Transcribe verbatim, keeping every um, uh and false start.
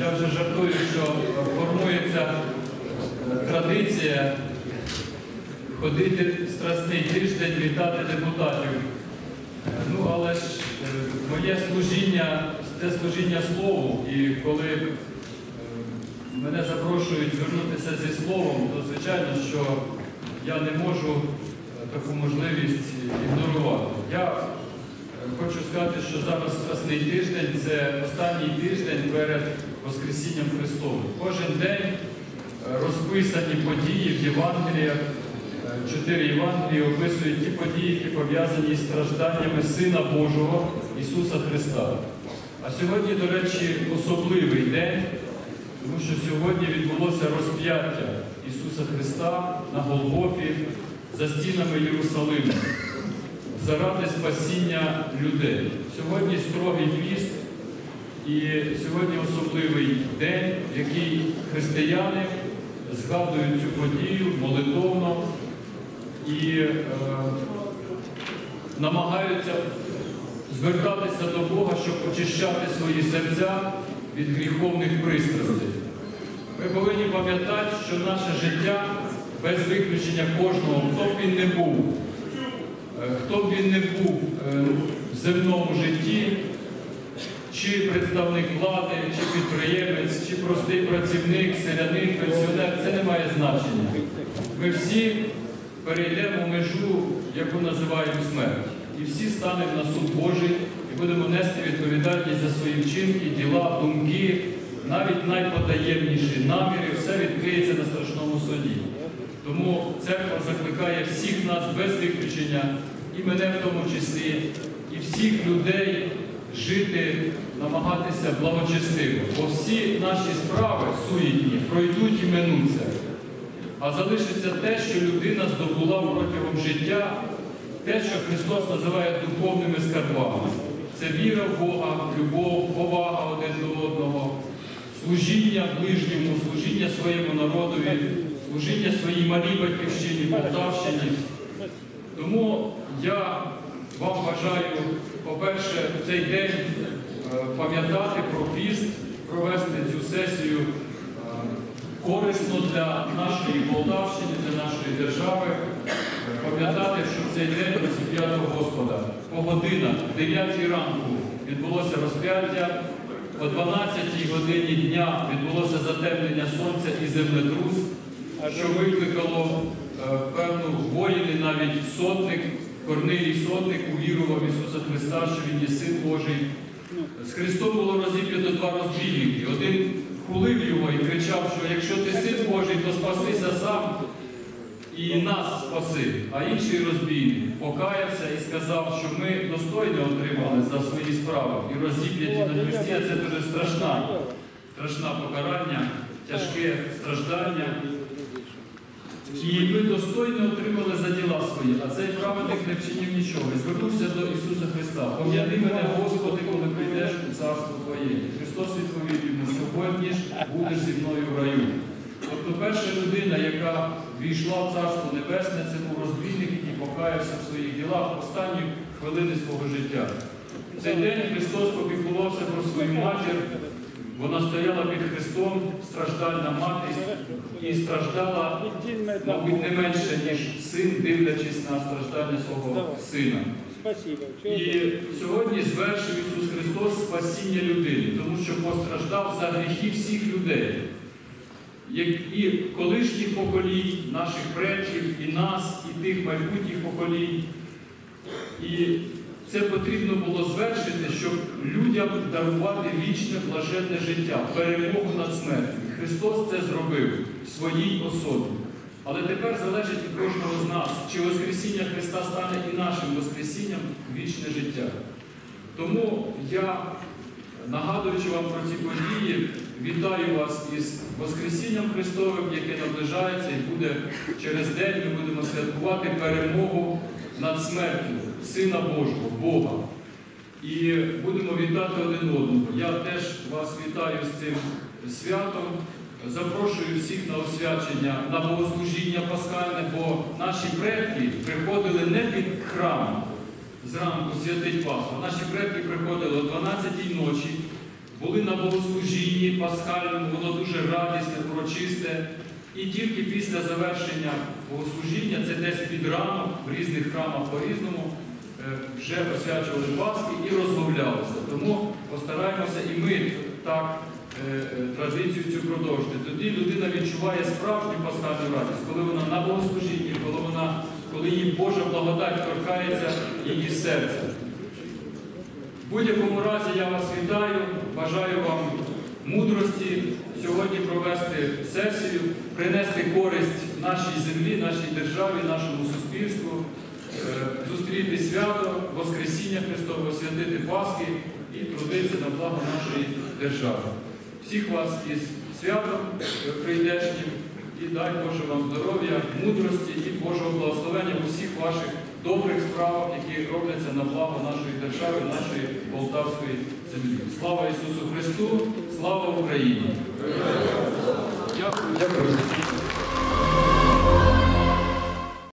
Я вже жартую, що формується традиція ходити в Страсний тиждень, вітати депутатів. Ну, але ж моє служіння, це служіння слову, і коли мене запрошують звернутися зі словом, то звичайно, що я не можу таку можливість ігнорувати. Я хочу сказати, що зараз Страсний тиждень – це останній тиждень перед Воскресінням Христовим. Кожен день розписані події в Євангеліях. Чотири Євангелії описують ті події, які пов'язані з стражданнями Сина Божого Ісуса Христа. А сьогодні, до речі, особливий день, тому що сьогодні відбулося розп'яття Ісуса Христа на Голгофі за стінами Єрусалиму заради спасіння людей. Сьогодні строгий піст і сьогодні особливий день, в який християни згадують цю подію молитовно і е, намагаються звертатися до Бога, щоб очищати свої серця від гріховних пристрастей. Ми повинні пам'ятати, що наше життя, без виключення кожного, хто б він не був, хто б він не був в земному житті, чи представник влади, чи підприємець, чи простий працівник, селянин, пенсіонер, це не має значення. Ми всі перейдемо межу, яку називаємо смерть. І всі станемо на суд Божий і будемо нести відповідальність за свої вчинки, діла, думки, навіть найпотаємніші наміри, все відкриється на страшному суді. Тому церква закликає всіх нас без виключення, і мене в тому числі, і всіх людей жити, намагатися благочестиво. Бо всі наші справи суетні пройдуть і минуться. А залишиться те, що людина здобула протягом життя, те, що Христос називає духовними скарбами. Це віра в Бога, любов, повага один до одного, служіння ближньому, служіння своєму народові, служіння своїй малій батьківщині, Полтавщині. Тому я вам бажаю, по-перше, в цей день пам'ятати про піст, провести цю сесію корисно для нашої Полтавщини, для нашої держави. Пам'ятати, що в цей день розп'ятого Господа по годинах, в дев'ятій ранку відбулося розп'яття, о дванадцятій годині дня відбулося затемнення сонця і землетрус, що викликало е, певну воїни, навіть сотник, Корнилій Сотник увірував Ісуса Христа, що Він є Син Божий. З Христом було розіп'ято два розбійники. Один хулив його і кричав, що якщо ти Син Божий, то спасися сам і нас спаси. А інший розбійник покаявся і сказав, що ми достойно отримали за свої справи. І розіп'яті на хресті, це дуже страшна, страшне покарання, тяжке страждання. І ми достойно отримали за діла свої, а цей праведник не вчинив нічого. І звернувся до Ісуса Христа. Пом'яни мене, Господи, коли прийдеш у царство Твоє. Христос відповів йому, сьогодні ж будеш зі мною в раю. Тобто перша людина, яка війшла в Царство Небесне, це був розбійник, який покаявся в своїх ділах в останні хвилини свого життя. В цей день Христос попіклувався про свою матір. Вона стояла під Христом, страждальна мати, і страждала, мабуть, не менше, ніж син, дивлячись на страждання свого сина. І сьогодні звершив Ісус Христос спасіння людини, тому що постраждав за гріхи всіх людей. І колишніх поколінь, наших предків, і нас, і тих майбутніх поколінь. І це потрібно було звершити, щоб людям дарувати вічне блаженне життя, перемогу над смертю. Христос це зробив в своїй особі. Але тепер залежить від кожного з нас, чи Воскресіння Христа стане і нашим Воскресінням вічне життя. Тому я, нагадуючи вам про ці події, вітаю вас із Воскресінням Христовим, яке наближається і буде через день, ми будемо святкувати перемогу над смертю Сина Божого, Бога. І будемо вітати один одного. Я теж вас вітаю з цим святом. Запрошую всіх на освячення, на богослужіння пасхальне, бо наші предки приходили не під храм зранку святить Пасху. Наші предки приходили о дванадцятій ночі, були на богослужінні пасхальному, воно дуже радісне, урочисте. І тільки після завершення богослужіння, це десь під ранок, в різних храмах по-різному, вже освячували Пасхи і розмовлялися. Тому постараємося і ми так традицію цю продовжити. Тоді людина відчуває справжню пасхальну радість, коли вона на богослужінні, коли вона, коли їй Божа благодать торкається її серця. В будь-якому разі я вас вітаю, бажаю вам мудрості сьогодні провести сесію, принести користь нашій землі, нашій державі, нашому суспільству, зустріти свято, Воскресіння Христове, святити Пасхи і трудитися на благо нашої держави. Всіх вас із святом прийдешнім і дай Боже вам здоров'я, мудрості і Божого благословення у всіх ваших добрих справах, які робляться на благо нашої держави, нашої Полтавської землі. Слава Ісусу Христу! Слава Україні! Дякую. Дякую.